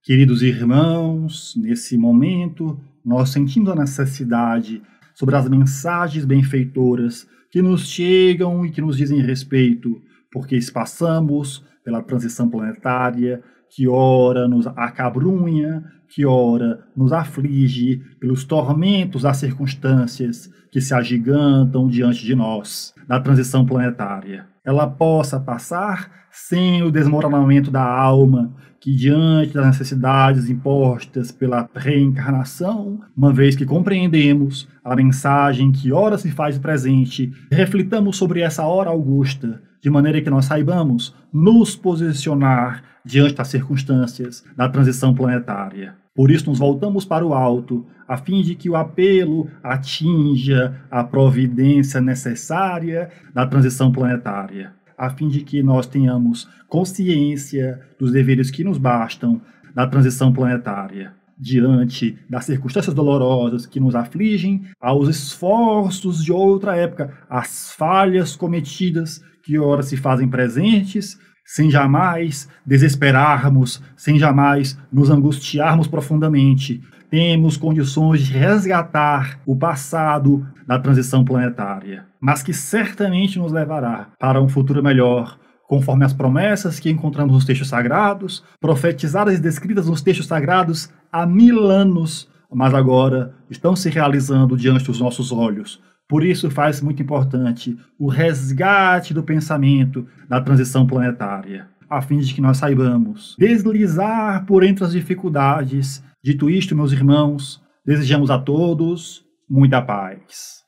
Queridos irmãos, nesse momento, nós sentimos a necessidade sobre as mensagens benfeitoras que nos chegam e que nos dizem respeito, porque passamos pela transição planetária, que ora nos acabrunha, que ora nos aflige pelos tormentos das circunstâncias que se agigantam diante de nós, da transição planetária. Ela possa passar sem o desmoronamento da alma, que diante das necessidades impostas pela reencarnação, uma vez que compreendemos a mensagem que ora se faz presente, reflitamos sobre essa hora augusta, de maneira que nós saibamos nos posicionar diante das circunstâncias da transição planetária. Por isso nos voltamos para o alto, a fim de que o apelo atinja a providência necessária da transição planetária, a fim de que nós tenhamos consciência dos deveres que nos bastam da transição planetária, diante das circunstâncias dolorosas que nos afligem, aos esforços de outra época, às falhas cometidas que ora se fazem presentes, sem jamais desesperarmos, sem jamais nos angustiarmos profundamente. Temos condições de resgatar o passado da transição planetária, mas que certamente nos levará para um futuro melhor, conforme as promessas que encontramos nos textos sagrados, profetizadas e descritas nos textos sagrados há 1000 anos, mas agora estão se realizando diante dos nossos olhos. Por isso faz muito importante o resgate do pensamento da transição planetária, a fim de que nós saibamos deslizar por entre as dificuldades. Dito isto, meus irmãos, desejamos a todos muita paz.